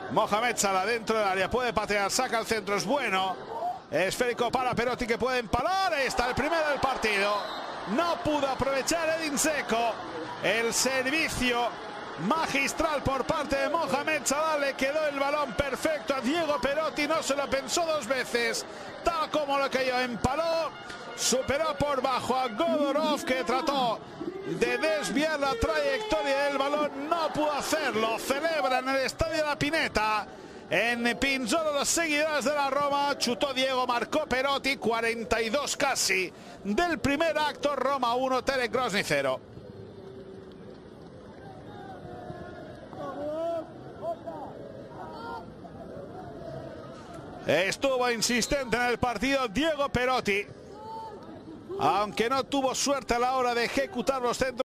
Mohamed Salah dentro del área, puede patear, saca el centro, es bueno. Esférico para Perotti que puede empalar. Ahí está el primero del partido. No pudo aprovechar Edin Dzeko. El servicio magistral por parte de Mohamed Salah. Le quedó el balón perfecto a Diego Perotti. No se lo pensó dos veces. Tal como lo que yo empaló. Superó por bajo a Godorov, que trató de desviar la trayectoria del balón. No pudo hacerlo. Celebra en el Estadio La Pineta. En Pinzolo los seguidores de la Roma. Chutó Diego, marcó Perotti. 42 casi del primer acto. Roma 1, Terek Grozny 0. Estuvo insistente en el partido Diego Perotti, aunque no tuvo suerte a la hora de ejecutar los centros.